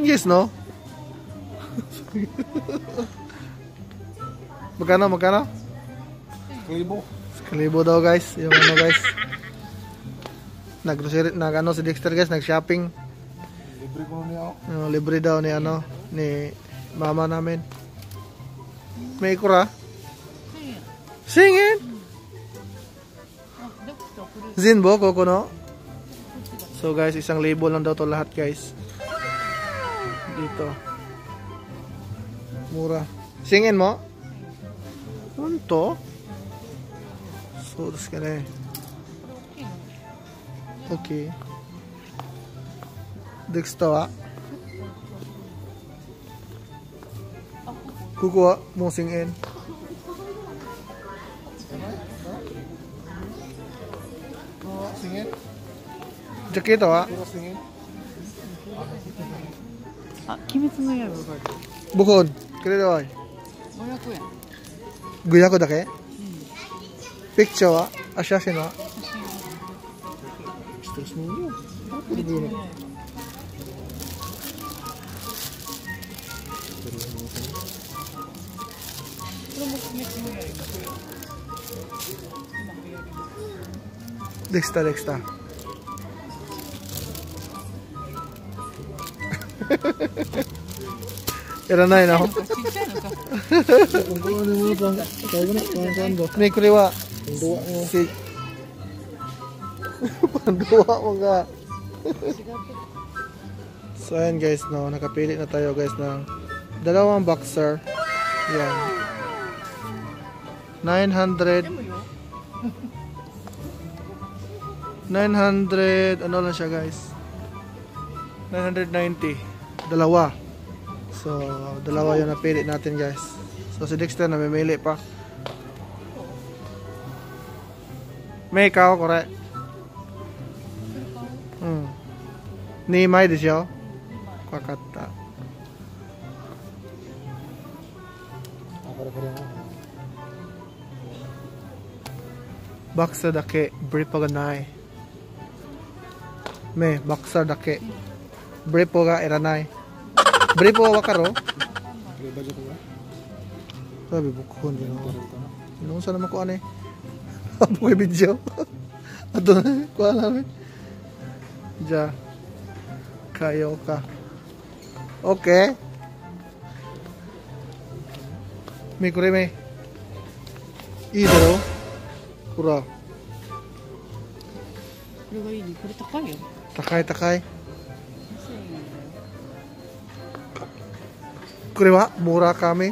guys, no? Magkano? 1,000 daw guys. Yung ano guys. Nag-grocery, nag-ano si Dexter guys, nag-shopping. Libre ko niya ako. Libre daw ni ano, ni mama namin. May ikura? Singin? Zinbo, koko no? So guys, 1,000 lang daw to lahat guys. Dito. Mura. Singin mo? Ano to? Soros ka na eh. Okay. Dexter wa? Kukuha mo singin. Singin? Jacket wa? Singin? Kimetsu no Yaibaがある。 Bukod. Kaya daw ay. 500 yen。 Guya ko dake? Picture wa? Asyasin wa? Terus mulu. Dexter. Iranay na ako. May kuliwa. Si Panduwa mo nga. So ayan guys, no, nakapili na tayo guys ng dalawang boxer. Yan. 900 ano lang siya guys, 990 dalawa. So dalawa yung napili natin guys. So si Dexter namimili pa. May ikaw, correct? Nimay di siya? Kakata. Boxer dake, bripo ga nai. Me, boxer dake. Bripo ga iranai. Bripo wa karo? Sabi bukon din ako. Inong sana makuha na eh. Apo yung video. Ato na, kuha namin. Diya. Kayo ka. Okay. May kure may. Idaro. Kura. これがいいね。これ高いよ。 Takay. Kure wa? Mura kami.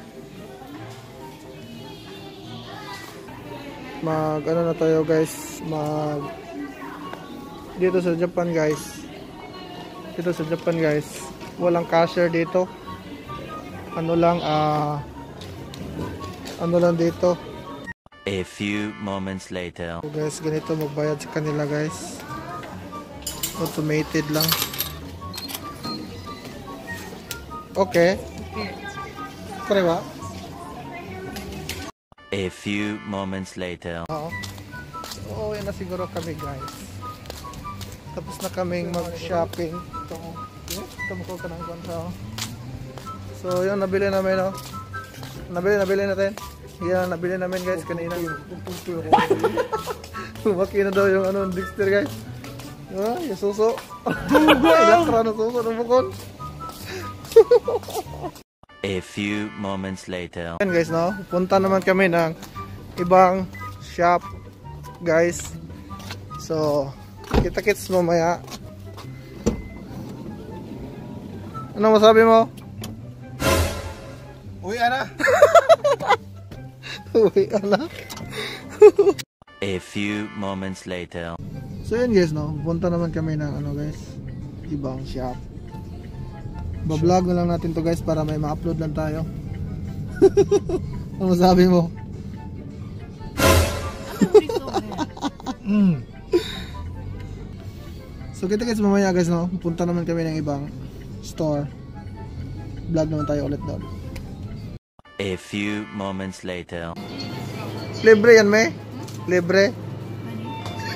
Ano na tayo guys, dito sa Japan guys, walang cashier dito. Ano lang dito. A few moments later. So guys, ganito magbayad sa kanila guys. Automated lang. Okay. Kaya A few moments later. Oo, yan na siguro kami guys. Tapos na kaming mag-shopping. Ito mo ka ng kontra. So yun, nabili namin Nabili natin. Yan, nabili namin guys kanina. Lumaki na daw yung Dexter guys. Yung suso. Elektra na suso ng bukon. A few moments later. Yan guys, no? Punta naman kami ng ibang shop guys. So, kita-kits mamaya. Ano masabi mo? Uy, ana. Uy, ana. A few moments later. So yun guys, no? Punta naman kami ng guys, ibang shop. Ba-vlog na lang natin to guys para may ma-upload lang tayo. Ano masabi mo? So kita guys mamaya guys, no? Punta naman kami ng ibang store. Vlog naman tayo ulit doon. A few moments later. Libre yan, me? Libre?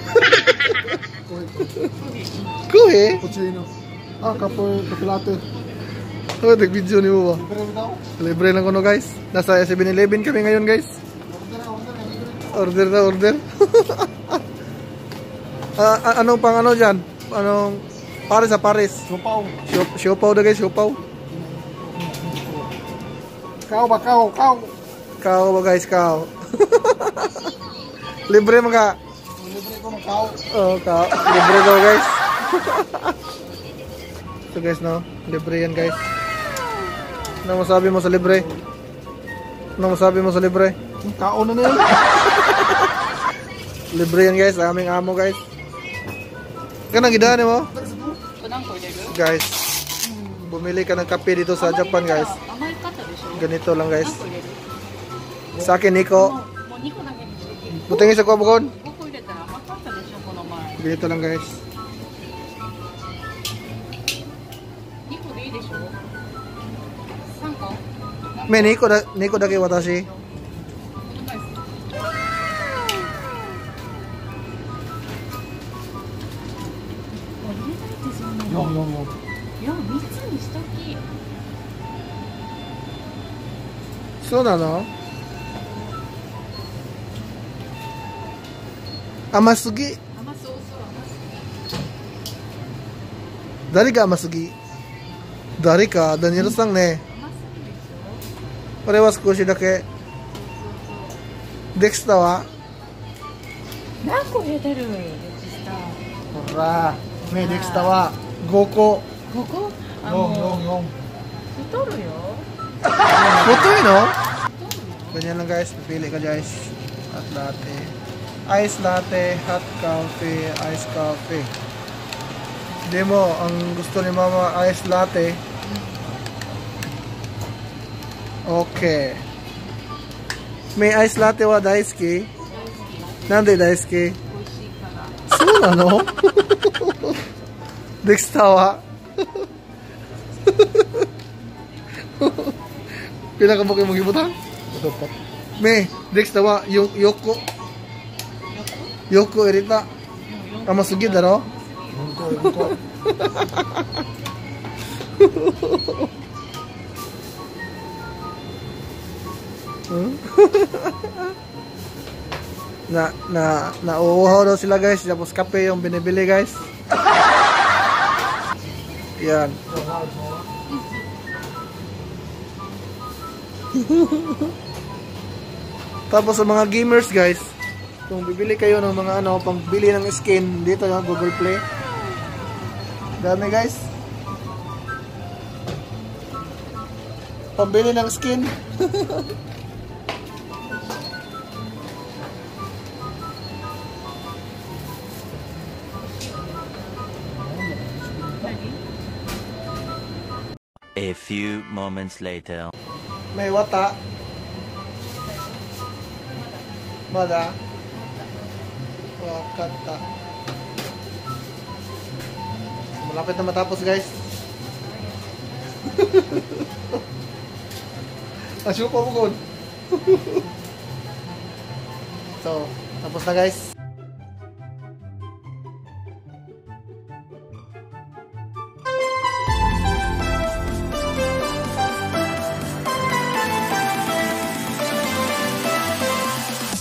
Kuhi? Cappuccino. Kape latte. Oh, nag-video ni mo ba? Libre mo daw. Libre lang kuno guys. Nasa 7-Eleven kami ngayon guys. Order na order. Anong pang ano dyan? Anong pares sa pares? Supaw. Siopaw na guys, siopaw. Kau ba, kau. Kao ba guys, kao. Libre mo ka. Libre ko ng kau. Oh, kao. Libre daw guys. So guys no, libre yan guys. Ano masabi mo sa libre? Ano masabi mo sa libre? Kao na yan. Libre yan guys, aming amo guys. Kanang gidaan mo? これ何個入れる？ Guys, bumili ka ng kape dito sa Japan guys. 甘いかったでしょ？ Ganito lang guys. 何個入れる？ Sa akin Nico, もう2個だけにして。 butingin sa ko bukod. 5個入れたら甘かったでしょこの前。 Ganito lang guys. 2個でいいでしょ？3個？ May Nico da kay watashi. この前入れないってそんなの。いや3つにしとき。 So na no? Amasugi. 甘そうそう甘そう。 Dari ka amasugi? Dari ka, Daniel sang ne. 甘すぎでしょ？ Parewa少しだけ。Dexta wa? 何個入れてる？レジスター。 Hurra! May Dexta wa. 5個。 ここ？あ Yung. の太るよ。 Putoy no? Ganyan lang guys, pipili ka guys. Hot latte. Ice latte, hot coffee, ice coffee. Hindi mo, ang gusto ni mama ice latte. Okay. May ice latte wa daisuki? Nande daisuki? 美味しいから。 そうなのDexta wa? Pila ka ba kayo mag-ibutang? May, Dexta wa, yung Yoko. Yoko erita. Amasugi da no? Yung ko. Nauuhaw daw sila guys, tapos kape yung binibili guys. Yan. Tapos sa mga gamers guys, kung bibili kayo ng mga ano, pangbili ng skin dito yung Google Play. Dami guys. Pambili ng skin. A few moments later. May wata. Mada. Wakata. Malapit na matapos guys. Asyuko mo kon. So, tapos na guys.